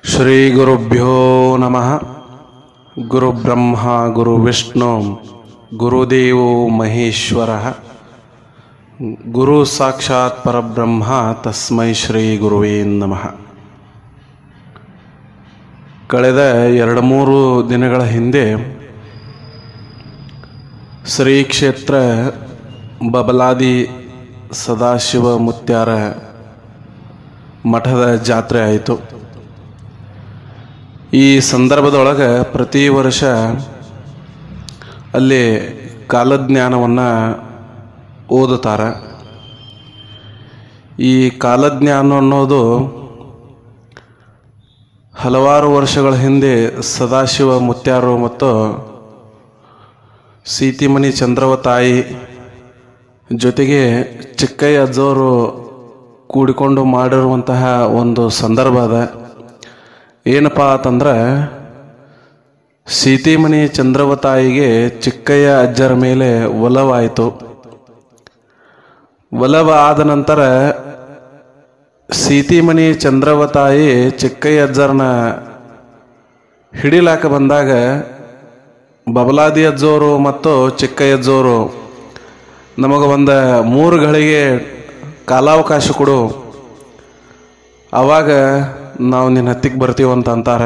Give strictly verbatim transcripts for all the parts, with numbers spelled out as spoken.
ಶ್ರೀ ಗುರುಭ್ಯೋ ನಮಃ. ಗುರು ಬ್ರಹ್ಮ ಗುರು ವಿಷ್ಣು ಗುರುದೇವೋ ಮಹೇಶ್ವರಃ. ಗುರು ಸಾಕ್ಷಾತ್ ಪರಬ್ರಹ್ಮ ತಸ್ಮೈ ಶ್ರೀ ಗುರುವೇ ನಮಃ. ಕಳೆದ ಎರಡು ಮೂರು ದಿನಗಳ ಹಿಂದೆ ಶ್ರೀ ಕ್ಷೇತ್ರ ಬಬಲಾದಿ ಸದಾಶಿವ ಮುತ್ಯಾರ ಮಠದ ಜಾತ್ರೆ ಆಯಿತು. ಈ ಸಂದರ್ಭದೊಳಗೆ ಪ್ರತಿ ವರ್ಷ ಅಲ್ಲಿ ಕಾಲಜ್ಞಾನವನ್ನು ಓದುತ್ತಾರೆ. ಈ ಕಾಲಜ್ಞಾನ ಅನ್ನೋದು ಹಲವಾರು ವರ್ಷಗಳ ಹಿಂದೆ ಸದಾಶಿವ ಮುತ್ಯಾರು ಮತ್ತು ಸೀತಿಮಣಿ ಚಂದ್ರವ ತಾಯಿ ಜೊತೆಗೆ ಚಿಕ್ಕಯ್ಯ ಅಜ್ಜವರು ಕೂಡಿಕೊಂಡು ಮಾಡಿರುವಂತಹ ಒಂದು ಸಂದರ್ಭ ಅದ. ಏನಪ್ಪ ಅಂತಂದ್ರೆ, ಸೀತಿಮಣಿ ಚಂದ್ರವ ತಾಯಿಗೆ ಚಿಕ್ಕಯ್ಯ ಅಜ್ಜರ ಮೇಲೆ ಒಲವಾಯಿತು. ಒಲವ ಆದ ನಂತರ ಸೀತಿಮಣಿ ಚಂದ್ರವ ತಾಯಿ ಚಿಕ್ಕಯ್ಯ ಅಜ್ಜರನ್ನ ಹಿಡಿಲಾಕ ಬಂದಾಗ ಬಬಲಾದಿ ಅಜ್ಜೋರು ಮತ್ತು ಚಿಕ್ಕಯ್ಯ ಅಜ್ಜೋರು ನಮಗೆ ಒಂದು ಮೂರು ಗಳಿಗೆ ಕಾಲಾವಕಾಶ ಕೊಡು, ಆವಾಗ ನಾವು ನಿನ್ನ ಹತ್ತಿಗೆ ಬರ್ತೀವಂತ ಅಂತಾರೆ.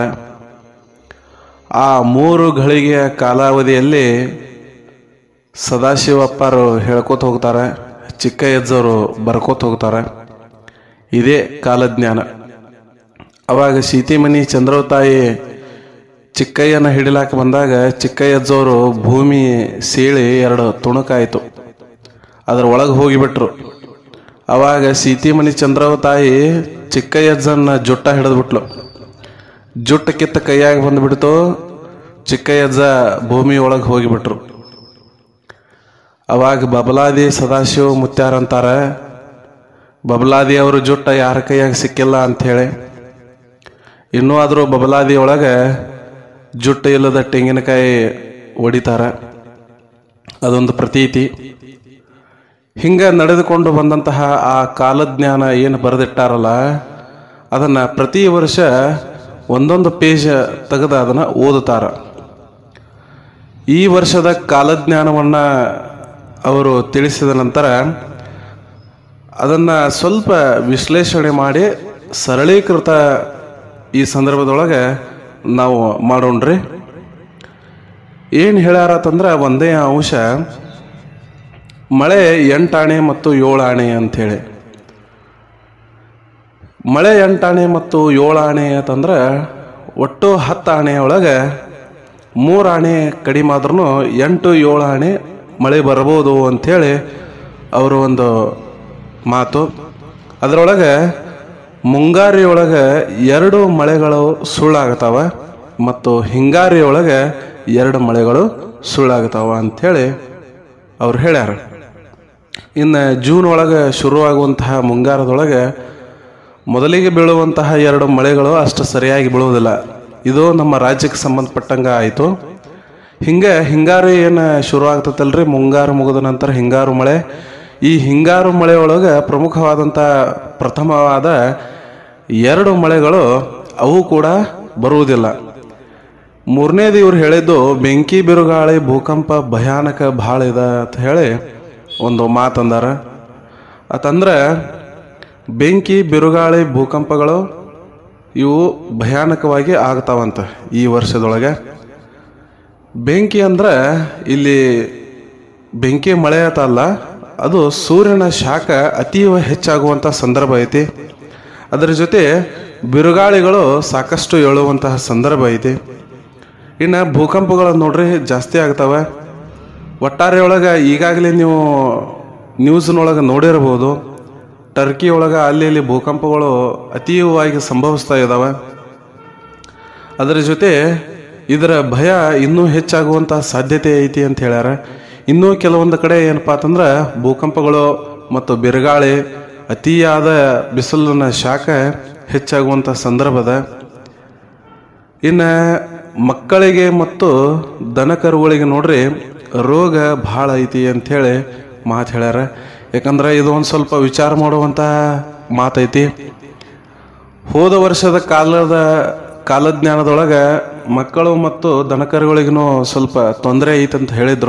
ಆ ಮೂರು ಘಳಿಗೆಯ ಕಾಲಾವಧಿಯಲ್ಲಿ ಸದಾಶಿವಪ್ಪರು ಹೇಳ್ಕೊತ ಹೋಗ್ತಾರೆ, ಚಿಕ್ಕಯ್ಯಜ್ಜವರು ಬರ್ಕೋತ ಹೋಗ್ತಾರೆ. ಇದೇ ಕಾಲಜ್ಞಾನ. ಅವಾಗ ಸೀತಿಮಣಿ ಚಂದ್ರವ ತಾಯಿ ಚಿಕ್ಕಯ್ಯನ ಹಿಡಿಲಾಕ ಬಂದಾಗ ಚಿಕ್ಕಯ್ಯಜ್ಜವರು ಭೂಮಿ ಸೀಳಿ ಎರಡು ತುಣುಕಾಯಿತು, ಅದರ ಒಳಗೆ ಹೋಗಿಬಿಟ್ರು. ಅವಾಗ ಸೀತಿಮಣಿ ಚಂದ್ರವ ತಾಯಿ ಚಿಕ್ಕಯ್ಯಜ್ಜನ ಜುಟ್ಟ ಹಿಡಿದ್ಬಿಟ್ಲು. ಜುಟ್ಟ ಕಿತ್ತ ಕೈಯಾಗಿ ಬಂದುಬಿಡ್ತು. ಚಿಕ್ಕಯ್ಯಜ್ಜ ಭೂಮಿ ಒಳಗೆ ಹೋಗಿಬಿಟ್ರು. ಅವಾಗ ಬಬಲಾದಿ ಸದಾಶಿವ ಮುತ್ಯಾರ ಅಂತಾರೆ, ಬಬಲಾದಿ ಅವರು ಜುಟ್ಟ ಯಾರ ಕೈಯಾಗ ಸಿಕ್ಕಿಲ್ಲ ಅಂಥೇಳಿ. ಇನ್ನೂ ಆದರೂ ಬಬಲಾದಿ ಒಳಗೆ ಜುಟ್ಟ ಇಲ್ಲದ ತೆಂಗಿನಕಾಯಿ ಹೊಡಿತಾರೆ, ಅದೊಂದು ಪ್ರತೀತಿ. ಹಿಂಗೆ ನಡೆದುಕೊಂಡು ಬಂದಂತಹ ಆ ಕಾಲಜ್ಞಾನ ಏನು ಬರೆದಿಟ್ಟಾರಲ್ಲ, ಅದನ್ನು ಪ್ರತಿ ವರ್ಷ ಒಂದೊಂದು ಪೇಜ್ ತೆಗೆದು ಅದನ್ನು ಓದುತ್ತಾರೆ. ಈ ವರ್ಷದ ಕಾಲಜ್ಞಾನವನ್ನು ಅವರು ತಿಳಿಸಿದ ನಂತರ ಅದನ್ನು ಸ್ವಲ್ಪ ವಿಶ್ಲೇಷಣೆ ಮಾಡಿ ಸರಳೀಕೃತ ಈ ಸಂದರ್ಭದೊಳಗೆ ನಾವು ಮಾಡೋಣ್ರಿ. ಏನು ಹೇಳ್ಯಾರತ್ತಂದ್ರೆ, ಒಂದೇ ಅಂಶ ಮಳೆ ಎಂಟಾಣೆ ಮತ್ತು ಏಳಾಣೆ ಅಂಥೇಳಿ. ಮಳೆ ಎಂಟಾಣೆ ಮತ್ತು ಏಳಾಣೆ ಅಂತಂದ್ರೆ ಒಟ್ಟು ಹತ್ತು ಆಣೆಯೊಳಗೆ ಮೂರು ಆಣೆ ಕಡಿಮೆ ಆದ್ರೂ ಎಂಟು ಏಳು ಆಣೆ ಮಳೆ ಬರ್ಬೋದು ಅಂಥೇಳಿ ಅವರು ಒಂದು ಮಾತು. ಅದರೊಳಗೆ ಮುಂಗಾರಿಯೊಳಗೆ ಎರಡು ಮಳೆಗಳು ಸುಳ್ಳಾಗ್ತಾವ ಮತ್ತು ಹಿಂಗಾರಿಯೊಳಗೆ ಎರಡು ಮಳೆಗಳು ಸುಳ್ಳಾಗ್ತಾವ ಅಂಥೇಳಿ ಅವ್ರು ಹೇಳ್ಯಾರ. ಇನ್ನು ಜೂನ್ ಒಳಗೆ ಶುರುವಾಗುವಂತಹ ಮುಂಗಾರದೊಳಗೆ ಮೊದಲಿಗೆ ಬೀಳುವಂತಹ ಎರಡು ಮಳೆಗಳು ಅಷ್ಟು ಸರಿಯಾಗಿ ಬೀಳುವುದಿಲ್ಲ. ಇದು ನಮ್ಮ ರಾಜ್ಯಕ್ಕೆ ಸಂಬಂಧಪಟ್ಟಂಗೆ ಆಯಿತು. ಹಿಂಗೆ ಹಿಂಗಾರು ಏನು ಶುರು ಆಗ್ತೈತಲ್ರಿ, ಮುಂಗಾರು ಮುಗಿದ ನಂತರ ಹಿಂಗಾರು ಮಳೆ. ಈ ಹಿಂಗಾರು ಮಳೆಯೊಳಗೆ ಪ್ರಮುಖವಾದಂಥ ಪ್ರಥಮವಾದ ಎರಡು ಮಳೆಗಳು ಅವು ಕೂಡ ಬರುವುದಿಲ್ಲ. ಮೂರನೇದು ಇವ್ರು ಹೇಳಿದ್ದು ಬೆಂಕಿ ಬಿರುಗಾಳಿ ಭೂಕಂಪ ಭಯಾನಕ ಭಾಳ ಇದೆ ಅಂತ ಹೇಳಿ ಒಂದು ಮಾತಂದಾರ. ಅತಂದ್ರೆ ಬೆಂಕಿ ಬಿರುಗಾಳಿ ಭೂಕಂಪಗಳು ಇವು ಭಯಾನಕವಾಗಿ ಆಗ್ತಾವಂತ ಈ ವರ್ಷದೊಳಗೆ. ಬೆಂಕಿ ಅಂದ್ರೆ ಇಲ್ಲಿ ಬೆಂಕಿ ಮಳೆ ಅಂತಲ್ಲ, ಅದು ಸೂರ್ಯನ ಶಾಖ ಅತೀವ ಹೆಚ್ಚಾಗುವಂಥ ಸಂದರ್ಭ ಐತಿ. ಅದರ ಜೊತೆ ಬಿರುಗಾಳಿಗಳು ಸಾಕಷ್ಟು ಏಳುವಂತಹ ಸಂದರ್ಭ ಐತಿ. ಇನ್ನು ಭೂಕಂಪಗಳು ನೋಡ್ರಿ ಜಾಸ್ತಿ ಆಗ್ತವೆ. ಒಟ್ಟಾರೆ ಒಳಗೆ ಈಗಾಗಲೇ ನೀವು ನ್ಯೂಸ್ನೊಳಗೆ ನೋಡಿರ್ಬೋದು, ಟರ್ಕಿ ಒಳಗೆ ಅಲ್ಲಿ ಇಲ್ಲಿ ಭೂಕಂಪಗಳು ಅತೀವವಾಗಿ ಸಂಭವಿಸ್ತಾ ಇದ್ದಾವೆ. ಅದರ ಜೊತೆ ಇದರ ಭಯ ಇನ್ನೂ ಹೆಚ್ಚಾಗುವಂಥ ಸಾಧ್ಯತೆ ಐತಿ ಅಂತ ಹೇಳ್ಯಾರ. ಇನ್ನೂ ಕೆಲವೊಂದು ಕಡೆ ಏನಪ್ಪ ಅಂತಂದ್ರೆ ಭೂಕಂಪಗಳು ಮತ್ತು ಬಿರುಗಾಳಿ ಅತಿಯಾದ ಬಿಸಿಲಿನ ಶಾಖ ಹೆಚ್ಚಾಗುವಂಥ ಸಂದರ್ಭದ. ಇನ್ನು ಮಕ್ಕಳಿಗೆ ಮತ್ತು ದನಕರುಗಳಿಗೆ ನೋಡ್ರಿ ರೋಗ ಭಾಳ ಐತಿ ಅಂಥೇಳಿ ಮಾತು ಹೇಳ್ಯಾರ. ಯಾಕಂದ್ರೆ ಇದು ಒಂದು ಸ್ವಲ್ಪ ವಿಚಾರ ಮಾಡುವಂಥ ಮಾತೈತಿ. ಹೋದ ವರ್ಷದ ಕಾಲದ ಕಾಲಜ್ಞಾನದೊಳಗೆ ಮಕ್ಕಳು ಮತ್ತು ದನಕರುಗಳಿಗೂ ಸ್ವಲ್ಪ ತೊಂದರೆ ಐತಂತ ಹೇಳಿದರು.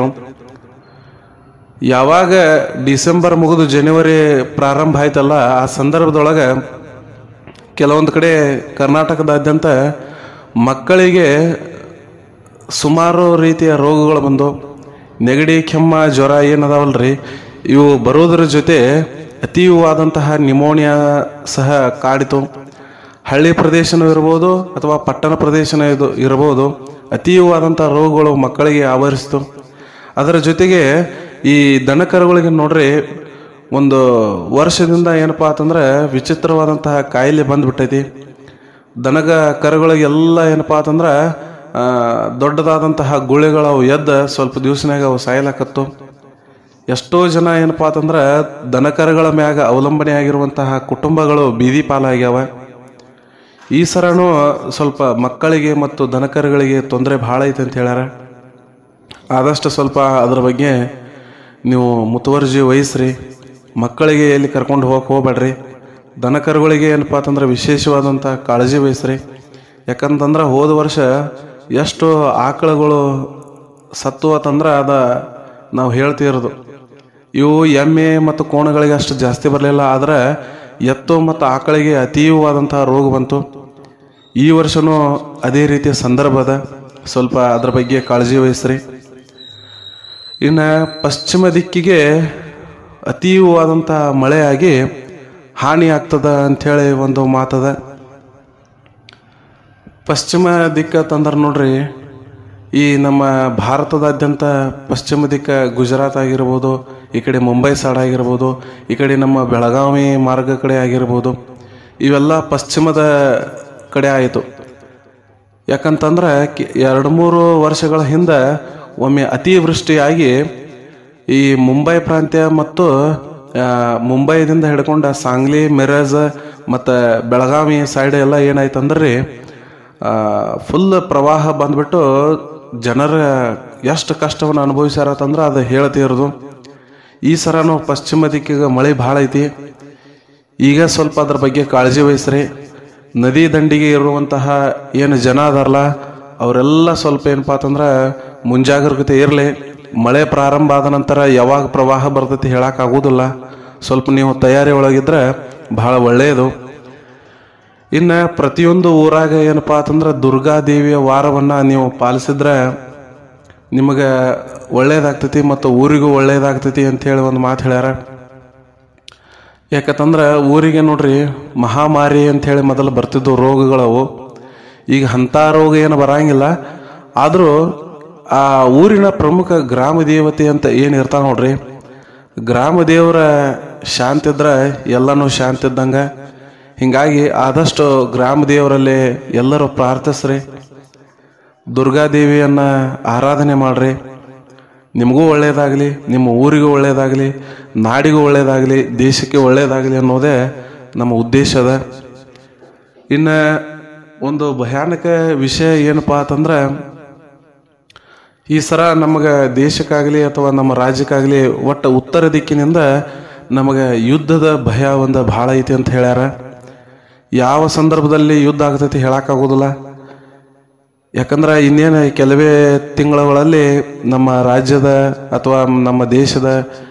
ಯಾವಾಗ ಡಿಸೆಂಬರ್ ಮುಗಿದು ಜನವರಿ ಪ್ರಾರಂಭ ಆಯ್ತಲ್ಲ, ಆ ಸಂದರ್ಭದೊಳಗೆ ಕೆಲವೊಂದು ಕಡೆ ಕರ್ನಾಟಕದಾದ್ಯಂತ ಮಕ್ಕಳಿಗೆ ಸುಮಾರು ರೀತಿಯ ರೋಗಗಳು ಬಂದು, ನೆಗಡಿ, ಕೆಮ್ಮ, ಜ್ವರ ಏನದಾವಲ್ರಿ, ಇವು ಬರೋದ್ರ ಜೊತೆ ಅತೀವವಾದಂತಹ ನಿಮೋನಿಯಾ ಸಹ ಕಾಡಿತು. ಹಳ್ಳಿ ಪ್ರದೇಶನೂ ಇರ್ಬೋದು ಅಥವಾ ಪಟ್ಟಣ ಪ್ರದೇಶನ ಇದು ಇರ್ಬೋದು, ಅತೀವವಾದಂಥ ರೋಗಗಳು ಮಕ್ಕಳಿಗೆ ಆವರಿಸಿತು. ಅದರ ಜೊತೆಗೆ ಈ ದನಕರುಗಳಿಗೆ ನೋಡ್ರಿ, ಒಂದು ವರ್ಷದಿಂದ ಏನಪ್ಪ ಅಂತಂದ್ರೆ ವಿಚಿತ್ರವಾದಂತಹ ಕಾಯಿಲೆ ಬಂದ್ಬಿಟ್ಟೈತಿ. ದನಗ ಕರುಗಳಿಗೆಲ್ಲ ಏನಪ್ಪ ಅಂತಂದ್ರೆ ದೊಡ್ಡದಾದಂತಹ ಗುಳಿಗಳು ಎದ್ದು ಸ್ವಲ್ಪ ದಿವಸನಾಗ ಅವು ಸಾಯಲಾಕತ್ತು. ಎಷ್ಟೋ ಜನ ಏನಪ್ಪ ಅಂತಂದ್ರೆ ದನಕರುಗಳ ಮ್ಯಾಗ ಅವಲಂಬನೆ ಆಗಿರುವಂತಹ ಕುಟುಂಬಗಳು ಬೀದಿ ಪಾಲಾಗ್ಯಾವ. ಈ ಸರನು ಸ್ವಲ್ಪ ಮಕ್ಕಳಿಗೆ ಮತ್ತು ದನಕರುಗಳಿಗೆ ತೊಂದರೆ ಭಾಳ ಐತೆ ಅಂತ ಹೇಳ್ಯಾರ. ಆದಷ್ಟು ಸ್ವಲ್ಪ ಅದರ ಬಗ್ಗೆ ನೀವು ಮುತುವರ್ಜಿ ವಹಿಸ್ರಿ. ಮಕ್ಕಳಿಗೆ ಎಲ್ಲಿ ಕರ್ಕೊಂಡು ಹೋಗಕ್ಕೆ ಹೋಗ್ಬೇಡ್ರಿ. ದನಕರುಗಳಿಗೆ ಏನಪ್ಪ ಅಂತಂದ್ರೆ ವಿಶೇಷವಾದಂಥ ಕಾಳಜಿ ವಹಿಸ್ರಿ. ಯಾಕಂತಂದ್ರೆ ಹೋದ ವರ್ಷ ಎಷ್ಟು ಆಕಳುಗಳು ಸತ್ತು ಅಂತಂದ್ರೆ ಅದ ನಾವು ಹೇಳ್ತಿರೋದು. ಇವು ಎಮ್ಮೆ ಮತ್ತು ಕೋಣಗಳಿಗೆ ಅಷ್ಟು ಜಾಸ್ತಿ ಬರಲಿಲ್ಲ, ಆದರೆ ಎತ್ತು ಮತ್ತು ಆಕಳಿಗೆ ಅತೀವವಾದಂತಹ ರೋಗ ಬಂತು. ಈ ವರ್ಷವೂ ಅದೇ ರೀತಿಯ ಸಂದರ್ಭ ಅದ. ಸ್ವಲ್ಪ ಅದರ ಬಗ್ಗೆ ಕಾಳಜಿ ವಹಿಸ್ರಿ. ಇನ್ನು ಪಶ್ಚಿಮ ದಿಕ್ಕಿಗೆ ಅತೀವವಾದಂಥ ಮಳೆಯಾಗಿ ಹಾನಿ ಆಗ್ತದ ಅಂಥೇಳಿ ಒಂದು ಮಾತದ. ಪಶ್ಚಿಮ ದಿಕ್ಕಂತಂದ್ರೆ ನೋಡ್ರಿ, ಈ ನಮ್ಮ ಭಾರತದಾದ್ಯಂತ ಪಶ್ಚಿಮ ದಿಕ್ಕ ಗುಜರಾತ್ ಆಗಿರ್ಬೋದು, ಈ ಕಡೆ ಮುಂಬೈ ಸೈಡ್ ಆಗಿರ್ಬೋದು, ಈ ಕಡೆ ನಮ್ಮ ಬೆಳಗಾವಿ ಮಾರ್ಗ ಕಡೆ ಆಗಿರ್ಬೋದು, ಇವೆಲ್ಲ ಪಶ್ಚಿಮದ ಕಡೆ ಆಯಿತು. ಯಾಕಂತಂದ್ರೆ ಎರಡು ಮೂರು ವರ್ಷಗಳ ಹಿಂದೆ ಒಮ್ಮೆ ಅತಿವೃಷ್ಟಿಯಾಗಿ ಈ ಮುಂಬೈ ಪ್ರಾಂತ್ಯ ಮತ್ತು ಮುಂಬೈದಿಂದ ಹಿಡ್ಕೊಂಡ ಸಾಂಗ್ಲಿ, ಮಿರಜ್ ಮತ್ತು ಬೆಳಗಾವಿ ಸೈಡ್ ಎಲ್ಲ ಏನಾಯ್ತಂದ್ರೆ ಫುಲ್ ಪ್ರವಾಹ ಬಂದ್ಬಿಟ್ಟು ಜನರ ಎಷ್ಟು ಕಷ್ಟವನ್ನು ಅನುಭವಿಸ್ಯಾರತ್ತಂದ್ರೆ ಅದು ಹೇಳ್ತಿರೋದು. ಈ ಸರನು ಪಶ್ಚಿಮ ದಿಕ್ಕಿಗೆ ಮಳೆ ಭಾಳ ಐತಿ. ಈಗ ಸ್ವಲ್ಪ ಅದ್ರ ಬಗ್ಗೆ ಕಾಳಜಿ ವಹಿಸ್ರಿ. ನದಿ ದಂಡಿಗೆ ಇರುವಂತಹ ಏನು ಜನ ಅದಾರಲ್ಲ ಅವರೆಲ್ಲ ಸ್ವಲ್ಪ ಏನಪ್ಪ ಅಂತಂದ್ರೆ ಮುಂಜಾಗ್ರತೆ ಇರಲಿ. ಮಳೆ ಪ್ರಾರಂಭ ಆದ ನಂತರ ಯಾವಾಗ ಪ್ರವಾಹ ಬರ್ತೈತಿ ಹೇಳಕ್ಕಾಗೋದಿಲ್ಲ. ಸ್ವಲ್ಪ ನೀವು ತಯಾರಿ ಒಳಗಿದ್ರೆ ಭಾಳ ಒಳ್ಳೆಯದು. ಇನ್ನು ಪ್ರತಿಯೊಂದು ಊರಾಗ ಏನಪ್ಪ ಅಂತಂದ್ರೆ ದುರ್ಗಾದೇವಿಯ ವಾರವನ್ನು ನೀವು ಪಾಲಿಸಿದ್ರೆ ನಿಮಗೆ ಒಳ್ಳೇದಾಗ್ತೈತಿ ಮತ್ತು ಊರಿಗೂ ಒಳ್ಳೇದಾಗ್ತೈತಿ ಅಂಥೇಳಿ ಒಂದು ಮಾತು ಹೇಳ್ಯಾರ. ಯಾಕಂತಂದ್ರೆ ಊರಿಗೆ ನೋಡ್ರಿ ಮಹಾಮಾರಿ ಅಂಥೇಳಿ ಮೊದಲು ಬರ್ತಿದ್ದು ರೋಗಗಳವು. ಈಗ ಅಂಥ ರೋಗ ಏನು ಬರಂಗಿಲ್ಲ. ಆದರೂ ಆ ಊರಿನ ಪ್ರಮುಖ ಗ್ರಾಮ ದೇವತೆ ಅಂತ ಏನು ಇರ್ತಾವೆ ನೋಡ್ರಿ, ಗ್ರಾಮ ದೇವರ ಶಾಂತಿ ಇದ್ರೆ ಎಲ್ಲನೂ ಶಾಂತಿ ಇದ್ದಂಗೆ. ಹೀಗಾಗಿ ಆದಷ್ಟು ಗ್ರಾಮ ದೇವರಲ್ಲಿ ಎಲ್ಲರೂ ಪ್ರಾರ್ಥಿಸ್ರಿ. ದುರ್ಗಾದೇವಿಯನ್ನು ಆರಾಧನೆ ಮಾಡ್ರಿ. ನಿಮಗೂ ಒಳ್ಳೆಯದಾಗಲಿ, ನಿಮ್ಮ ಊರಿಗೂ ಒಳ್ಳೆಯದಾಗಲಿ, ನಾಡಿಗೂ ಒಳ್ಳೆಯದಾಗಲಿ, ದೇಶಕ್ಕೆ ಒಳ್ಳೆಯದಾಗಲಿ ಅನ್ನೋದೇ ನಮ್ಮ ಉದ್ದೇಶ ಅದ. ಇನ್ನು ಒಂದು ಭಯಾನಕ ವಿಷಯ ಏನಪ್ಪ ಅಂತಂದ್ರೆ, ಈ ಸರ ನಮಗೆ ದೇಶಕ್ಕಾಗಲಿ ಅಥವಾ ನಮ್ಮ ರಾಜ್ಯಕ್ಕಾಗಲಿ ಒಟ್ಟು ಉತ್ತರ ದಿಕ್ಕಿನಿಂದ ನಮಗೆ ಯುದ್ಧದ ಭಯ ಒಂದು ಭಾಳ ಐತಿ ಅಂತ ಹೇಳ್ಯಾರ. ಯಾವ ಸಂದರ್ಭದಲ್ಲಿ ಯುದ್ಧ ಆಗ್ತೈತಿ ಹೇಳಕ್ಕಾಗೋದಿಲ್ಲ. ಯಾಕಂದ್ರೆ ಇನ್ನೇನು ಕೆಲವೇ ತಿಂಗಳಲ್ಲಿ ನಮ್ಮ ರಾಜ್ಯದ ಅಥವಾ ನಮ್ಮ ದೇಶದ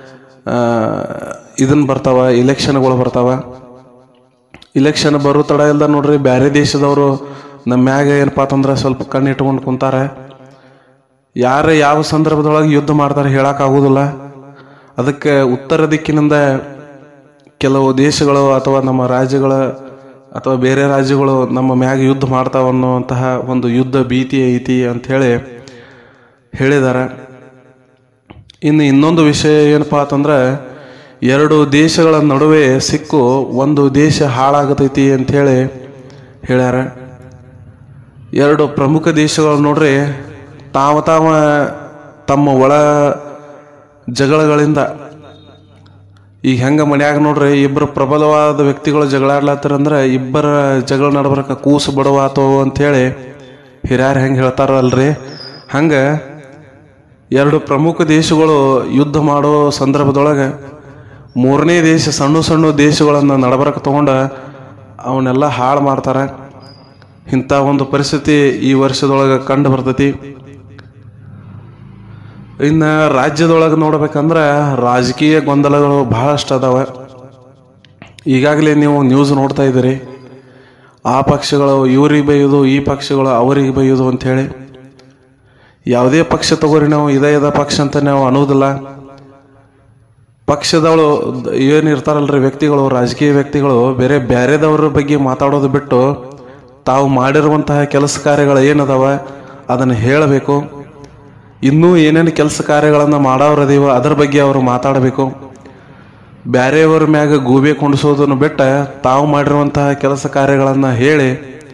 ಇದನ್ನ ಬರ್ತಾವ, ಇಲೆಕ್ಷನ್ಗಳು ಬರ್ತಾವ. ಇಲೆಕ್ಷನ್ ಬರೋ ತಡ ಇಲ್ದ ನೋಡ್ರಿ ಬೇರೆ ದೇಶದವರು ನಮ್ಮ ಮ್ಯಾಗ ಏನಪ್ಪ ಅಂತಂದ್ರೆ ಸ್ವಲ್ಪ ಕಣ್ಣಿಟ್ಕೊಂಡು ಕುಂತಾರೆ. ಯಾರು ಯಾವ ಸಂದರ್ಭದೊಳಗೆ ಯುದ್ಧ ಮಾಡ್ತಾರೆ ಹೇಳಕ್ಕಾಗೋದಿಲ್ಲ. ಅದಕ್ಕೆ ಉತ್ತರ ದಿಕ್ಕಿನಿಂದ ಕೆಲವು ದೇಶಗಳು ಅಥವಾ ನಮ್ಮ ರಾಜ್ಯಗಳ ಅಥವಾ ಬೇರೆ ರಾಜ್ಯಗಳು ನಮ್ಮ ಮ್ಯಾಗ ಯುದ್ಧ ಮಾಡ್ತಾವ ಅನ್ನುವಂತಹ ಒಂದು ಯುದ್ಧ ಭೀತಿ ಐತಿ ಅಂಥೇಳಿ ಹೇಳಿದ್ದಾರೆ. ಇನ್ನು ಇನ್ನೊಂದು ವಿಷಯ ಏನಪ್ಪಾ ಅಂತಂದ್ರೆ, ಎರಡು ದೇಶಗಳ ನಡುವೆ ಸಿಕ್ಕು ಒಂದು ದೇಶ ಹಾಳಾಗತೈತಿ ಅಂಥೇಳಿ ಹೇಳ್ಯಾರ. ಎರಡು ಪ್ರಮುಖ ದೇಶಗಳು ನೋಡ್ರಿ ತಾವ ತಾವ ತಮ್ಮ ಒಳ ಜಗಳಗಳಿಂದ, ಈಗ ಹೆಂಗೆ ಮನ್ಯಾಗ ನೋಡ್ರಿ ಇಬ್ಬರು ಪ್ರಬಲವಾದ ವ್ಯಕ್ತಿಗಳು ಜಗಳಾಡ್ಲತ್ತಾರಂದ್ರೆ ಇಬ್ಬರ ಜಗಳ ನಡ್ಬರ್ಕ ಕೂಸು ಬಡವಾತೋ ಅಂಥೇಳಿ ಹಿರಿಯರು ಹೆಂಗೆ ಹೇಳ್ತಾರಲ್ರಿ, ಹಂಗೆ ಎರಡು ಪ್ರಮುಖ ದೇಶಗಳು ಯುದ್ಧ ಮಾಡೋ ಸಂದರ್ಭದೊಳಗೆ ಮೂರನೇ ದೇಶ ಸಣ್ಣ ಸಣ್ಣ ದೇಶಗಳನ್ನು ನಡಬರಕ್ಕೆ ತಗೊಂಡು ಅವನ್ನೆಲ್ಲ ಹಾಳು ಮಾಡ್ತಾರೆ. ಇಂಥ ಒಂದು ಪರಿಸ್ಥಿತಿ ಈ ವರ್ಷದೊಳಗೆ ಕಂಡು ಬರ್ತೈತಿ. ಇನ್ನು ರಾಜ್ಯದೊಳಗೆ ನೋಡ್ಬೇಕಂದ್ರೆ ರಾಜಕೀಯ ಗೊಂದಲಗಳು ಬಹಳಷ್ಟು ಅದಾವೆ. ಈಗಾಗಲೇ ನೀವು ನ್ಯೂಸ್ ನೋಡ್ತಾ ಇದ್ದೀರಿ, ಆ ಪಕ್ಷಗಳು ಇವ್ರಿಗೆ ಬೈಯೋದು, ಈ ಪಕ್ಷಗಳು ಅವರಿಗೆ ಬೈಯೋದು ಅಂಥೇಳಿ. ಯಾವುದೇ ಪಕ್ಷ ತಗೋರಿ, ನಾವು ಇದೇ ಇದ ಪಕ್ಷ ಅಂತ ನಾವು ಅನ್ನೋದಿಲ್ಲ. ಪಕ್ಷದವಳು ಏನಿರ್ತಾರಲ್ರಿ ವ್ಯಕ್ತಿಗಳು, ರಾಜಕೀಯ ವ್ಯಕ್ತಿಗಳು ಬೇರೆ ಬೇರೆದವ್ರ ಬಗ್ಗೆ ಮಾತಾಡೋದು ಬಿಟ್ಟು ತಾವು ಮಾಡಿರುವಂತಹ ಕೆಲಸ ಕಾರ್ಯಗಳು ಏನದಾವ ಅದನ್ನು ಹೇಳಬೇಕು. ಇನ್ನೂ ಏನೇನು ಕೆಲಸ ಕಾರ್ಯಗಳನ್ನು ಮಾಡೋರದೀವ ಅದರ ಬಗ್ಗೆ ಅವರು ಮಾತಾಡಬೇಕು. ಬೇರೆಯವ್ರ ಮ್ಯಾಗ ಗೂಬೆ ಕುಣಿಸೋದನ್ನು ಬಿಟ್ಟ ತಾವು ಮಾಡಿರುವಂತಹ ಕೆಲಸ ಕಾರ್ಯಗಳನ್ನು ಹೇಳಿ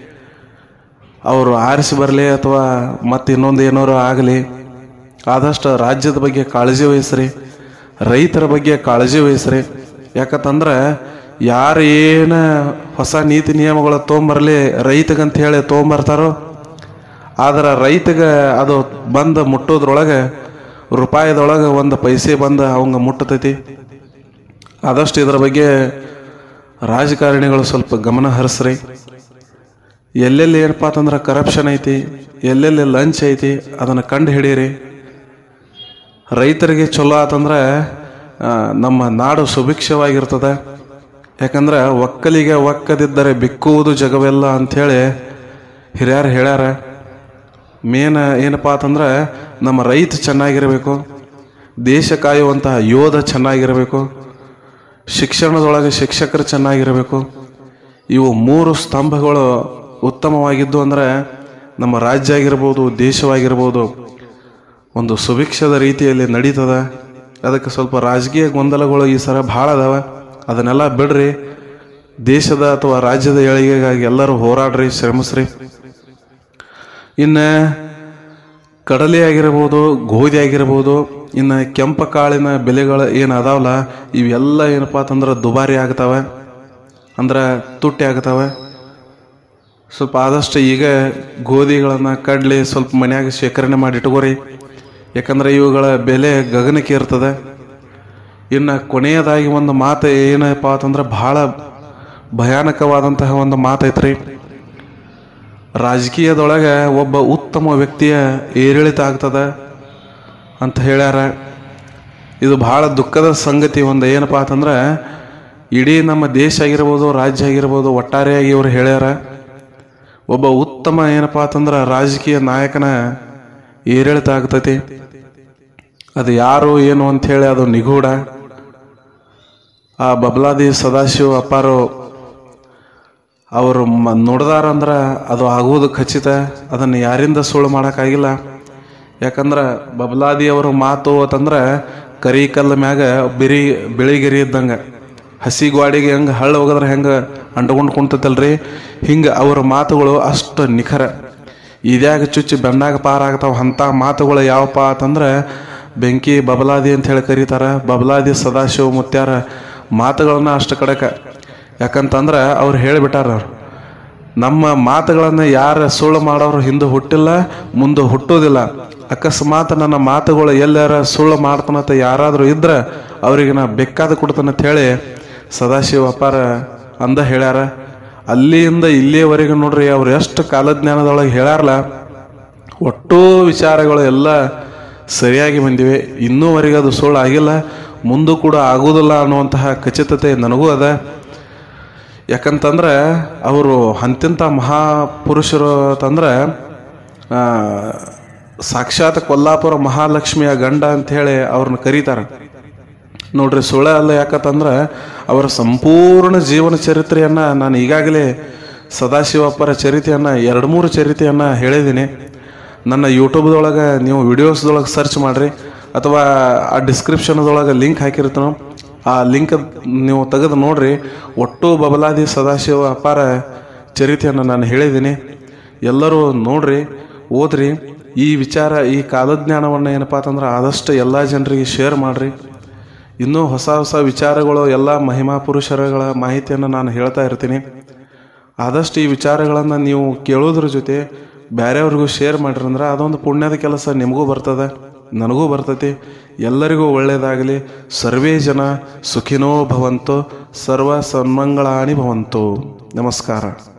ಅವರು ಆರಿಸಿ ಬರಲಿ ಅಥವಾ ಮತ್ತು ಇನ್ನೊಂದು ಏನಾರು ಆಗಲಿ, ಆದಷ್ಟು ರಾಜ್ಯದ ಬಗ್ಗೆ ಕಾಳಜಿ ವಹಿಸ್ರಿ, ರೈತರ ಬಗ್ಗೆ ಕಾಳಜಿ ವಹಿಸ್ರಿ. ಯಾಕಂತಂದ್ರೆ ಯಾರು ಏನು ಹೊಸ ನೀತಿ ನಿಯಮಗಳು ತೊಗೊಂಬರಲಿ ರೈತಗಂತ ಹೇಳಿ ತೊಗೊಂಬರ್ತಾರೋ, ಆದ್ರೆ ರೈತಗೆ ಅದು ಬಂದು ಮುಟ್ಟೋದ್ರೊಳಗೆ ರೂಪಾಯಿದೊಳಗೆ ಒಂದು ಪೈಸೆ ಬಂದು ಅವಂಗೆ ಮುಟ್ಟತೈತಿ. ಆದಷ್ಟು ಇದರ ಬಗ್ಗೆ ರಾಜಕಾರಣಿಗಳು ಸ್ವಲ್ಪ ಗಮನ ಹರಿಸ್ರಿ. ಎಲ್ಲೆಲ್ಲಿ ಏನಪ್ಪ ಅಂತಂದ್ರೆ ಕರಪ್ಷನ್ ಐತಿ, ಎಲ್ಲೆಲ್ಲಿ ಲಂಚ್ ಐತಿ ಅದನ್ನು ಕಂಡು ಹಿಡೀರಿ. ರೈತರಿಗೆ ಚಲೋ ಆತಂದ್ರೆ ನಮ್ಮ ನಾಡು ಸುಭಿಕ್ಷವಾಗಿರ್ತದೆ. ಯಾಕಂದ್ರೆ ಒಕ್ಕಲಿಗೆ ಒಕ್ಕದಿದ್ದರೆ ಬಿಕ್ಕುವುದು ಜಗವೆಲ್ಲ ಅಂಥೇಳಿ ಹಿರಿಯರು ಹೇಳ್ಯಾರ. ಮೇನ್ ಏನಪ್ಪ ಅಂತಂದ್ರೆ ನಮ್ಮ ರೈತ ಚೆನ್ನಾಗಿರಬೇಕು, ದೇಶ ಕಾಯುವಂತಹ ಯೋಧ ಚೆನ್ನಾಗಿರಬೇಕು, ಶಿಕ್ಷಣದೊಳಗೆ ಶಿಕ್ಷಕರು ಚೆನ್ನಾಗಿರಬೇಕು. ಇವು ಮೂರು ಸ್ತಂಭಗಳು ಉತ್ತಮವಾಗಿದ್ದು ಅಂದರೆ ನಮ್ಮ ರಾಜ್ಯ ಆಗಿರ್ಬೋದು, ದೇಶವಾಗಿರ್ಬೋದು ಒಂದು ಸುಭಿಕ್ಷದ ರೀತಿಯಲ್ಲಿ ನಡೀತದ. ಅದಕ್ಕೆ ಸ್ವಲ್ಪ ರಾಜಕೀಯ ಗೊಂದಲಗಳು ಈ ಸಲ ಭಾಳ ಅದಾವೆ, ಅದನ್ನೆಲ್ಲ ಬಿಡ್ರಿ. ದೇಶದ ಅಥವಾ ರಾಜ್ಯದ ಏಳಿಗೆಗಾಗಿ ಎಲ್ಲರೂ ಹೋರಾಡ್ರಿ, ಶ್ರಮಿಸ್ರಿ. ಇನ್ನು ಕಡಲೆ ಆಗಿರ್ಬೋದು, ಗೋಧಿ ಆಗಿರ್ಬೋದು, ಇನ್ನು ಕೆಂಪು ಕಾಳಿನ ಬೆಲೆಗಳು ಏನು ಅದಾವಲ್ಲ ಇವೆಲ್ಲ ಏನಪ್ಪ ಅಂತಂದ್ರೆ ದುಬಾರಿ ಆಗ್ತಾವೆ, ಅಂದ್ರೆ ತುಟ್ಟಿ ಆಗ್ತಾವೆ. ಸ್ವಲ್ಪ ಆದಷ್ಟು ಈಗ ಗೋಧಿಗಳನ್ನು ಕಡ್ಲಿ ಸ್ವಲ್ಪ ಮನ್ಯಾಗ ಶೇಖರಣೆ ಮಾಡಿ ಇಟ್ಕೋರಿ. ಯಾಕಂದ್ರೆ ಇವುಗಳ ಬೆಲೆ ಗಗನಕ್ಕೆ ಇರ್ತದೆ. ಇನ್ನು ಕೊನೆಯದಾಗಿ ಒಂದು ಮಾತು ಏನಪ್ಪ ಅಂತಂದ್ರೆ ಭಾಳ ಭಯಾನಕವಾದಂತಹ ಒಂದು ಮಾತೈತ್ರಿ. ರಾಜಕೀಯದೊಳಗೆ ಒಬ್ಬ ಉತ್ತಮ ವ್ಯಕ್ತಿಯ ಏರಿಳಿತ ಆಗ್ತದೆ ಅಂತ ಹೇಳ್ಯಾರ. ಇದು ಭಾಳ ದುಃಖದ ಸಂಗತಿ. ಒಂದು ಏನಪ್ಪ ಅಂತಂದ್ರೆ ಇಡೀ ನಮ್ಮ ದೇಶ ಆಗಿರ್ಬೋದು, ರಾಜ್ಯ ಆಗಿರ್ಬೋದು, ಒಟ್ಟಾರೆಯಾಗಿ ಇವರು ಹೇಳ್ಯಾರ ಒಬ್ಬ ಉತ್ತಮ ಏನಪ್ಪ ಅಂತಂದ್ರೆ ರಾಜಕೀಯ ನಾಯಕನ ಏರಿಳಿತ ಆಗ್ತೈತಿ. ಅದು ಯಾರು ಏನು ಅಂಥೇಳಿ ಅದು ನಿಗೂಢ. ಆ ಬಬಲಾದಿ ಸದಾಶಿವ ಅಪ್ಪಾರು ಅವರು ಮ ನೋಡ್ದಾರಂದ್ರೆ ಅದು ಆಗುವುದು ಖಚಿತ. ಅದನ್ನು ಯಾರಿಂದ ಸುಳ್ಳು ಮಾಡೋಕ್ಕಾಗಿಲ್ಲ. ಯಾಕಂದ್ರೆ ಬಬಲಾದಿ ಅವರು ಮಾತು ಅಂತಂದ್ರೆ ಕರಿ ಕಲ್ಲ ಮ್ಯಾಗ ಬಿರಿ ಬಿಳಿಗಿರಿ ಇದ್ದಂಗೆ, ಹಸಿ ಗ್ವಾಡಿಗೆ ಹೆಂಗೆ ಹಳ್ಳ ಹೋಗಿದ್ರೆ ಹೆಂಗೆ ಅಂಟ್ಕೊಂಡು ಕುಂತೈತಲ್ರಿ, ಹಿಂಗೆ ಅವರ ಮಾತುಗಳು ಅಷ್ಟು ನಿಖರ. ಇದ್ಯಾಗ ಚುಚ್ಚಿ ಬೆನ್ನಾಗ ಪಾರಾಗ್ತಾವ ಅಂಥ ಮಾತುಗಳು ಯಾವಪ್ಪ ಅಂತಂದ್ರೆ ಬೆಂಕಿ ಬಬಲಾದಿ ಅಂತ ಹೇಳಿ ಕರೀತಾರೆ. ಬಬಲಾದಿ ಸದಾಶಿವ ಮುತ್ಯಾರ ಮಾತುಗಳನ್ನ ಅಷ್ಟು ಕಡಕ. ಯಾಕಂತಂದ್ರೆ ಅವ್ರು ಹೇಳಿಬಿಟ್ಟಾರ, ನಮ್ಮ ಮಾತುಗಳನ್ನು ಯಾರು ಸುಳ್ಳು ಮಾಡೋರು ಹಿಂದೆ ಹುಟ್ಟಿಲ್ಲ, ಮುಂದೆ ಹುಟ್ಟೋದಿಲ್ಲ. ಅಕಸ್ಮಾತ್ ನನ್ನ ಮಾತುಗಳು ಎಲ್ಲಾರ ಸುಳ್ಳು ಮಾಡ್ತಾನಂತ ಯಾರಾದರೂ ಇದ್ರೆ ಅವ್ರಿಗೆ ನಾ ಬೇಕಾದ ಕೊಡ್ತಾನಂತ ಹೇಳಿ ಸದಾಶಿವ ಅಪ್ಪಾರ ಅಂದ ಹೇಳ್ಯಾರ. ಅಲ್ಲಿಂದ ಇಲ್ಲಿಯವರೆಗೂ ನೋಡ್ರಿ ಅವ್ರು ಎಷ್ಟು ಕಾಲಜ್ಞಾನದೊಳಗೆ ಹೇಳ್ಯಾರಲ್ಲ, ಒಟ್ಟು ವಿಚಾರಗಳು ಎಲ್ಲ ಸರಿಯಾಗಿ ಬಂದಿವೆ. ಇನ್ನೂವರೆಗೆ ಅದು ಸುಳ್ಳು ಆಗಿಲ್ಲ, ಮುಂದೂ ಕೂಡ ಆಗೋದಿಲ್ಲ ಅನ್ನುವಂತಹ ಖಚಿತತೆ ನನಗೂ ಅದ. ಯಾಕಂತಂದ್ರೆ ಅವರು ಅಂತಿಂಥ ಮಹಾಪುರುಷರು ಅಂತಂದ್ರೆ ಸಾಕ್ಷಾತ್ ಕೊಲ್ಲಾಪುರ ಮಹಾಲಕ್ಷ್ಮಿಯ ಗಂಡ ಅಂಥೇಳಿ ಅವ್ರನ್ನ ಕರೀತಾರೆ ನೋಡ್ರಿ. ಸುಳ್ಳ ಅಲ್ಲ. ಯಾಕಂತಂದ್ರೆ ಅವರ ಸಂಪೂರ್ಣ ಜೀವನ ಚರಿತ್ರೆಯನ್ನು ನಾನು ಈಗಾಗಲೇ ಸದಾಶಿವಪ್ಪರ ಚರಿತ್ರೆಯನ್ನು ಎರಡು ಮೂರು ಚರಿತ್ರೆಯನ್ನು ಹೇಳಿದ್ದೀನಿ. ನನ್ನ ಯೂಟ್ಯೂಬ್ದೊಳಗೆ ನೀವು ವಿಡಿಯೋಸ್ದೊಳಗೆ ಸರ್ಚ್ ಮಾಡಿರಿ, ಅಥವಾ ಆ ಡಿಸ್ಕ್ರಿಪ್ಷನ್ದೊಳಗೆ ಲಿಂಕ್ ಹಾಕಿರ್ತಾನೋ ಆ ಲಿಂಕ್ ನೀವು ತೆಗೆದು ನೋಡ್ರಿ. ಒಟ್ಟು ಬಬಲಾದಿ ಸದಾಶಿವ ಅಪಾರ ಚರಿತ್ರೆಯನ್ನು ನಾನು ಹೇಳಿದ್ದೀನಿ. ಎಲ್ಲರೂ ನೋಡ್ರಿ, ಓದ್ರಿ. ಈ ವಿಚಾರ, ಈ ಕಾಲಜ್ಞಾನವನ್ನು ಏನಪ್ಪ ಅಂತಂದ್ರೆ ಆದಷ್ಟು ಎಲ್ಲ ಜನರಿಗೆ ಶೇರ್ ಮಾಡಿರಿ. ಇನ್ನೂ ಹೊಸ ಹೊಸ ವಿಚಾರಗಳು, ಎಲ್ಲ ಮಹಿಮಾ ಪುರುಷರುಗಳ ಮಾಹಿತಿಯನ್ನು ನಾನು ಹೇಳ್ತಾ ಇರ್ತೀನಿ. ಆದಷ್ಟು ಈ ವಿಚಾರಗಳನ್ನು ನೀವು ಕೇಳೋದ್ರ ಜೊತೆ ಬೇರೆಯವ್ರಿಗೂ ಶೇರ್ ಮಾಡಿರಿ ಅಂದ್ರೆ ಅದೊಂದು ಪುಣ್ಯದ ಕೆಲಸ ನಿಮಗೂ ಬರ್ತದೆ, ನನಗೂ ಬರ್ತೈತಿ. ಎಲ್ಲರಿಗೂ ಒಳ್ಳೆಯದಾಗಲಿ. ಸರ್ವೇ ಜನ ಸುಖಿನೋ ಭವಂತು, ಸರ್ವ ಸನ್ಮಂಗಳಾನಿ ಭವಂತು. ನಮಸ್ಕಾರ.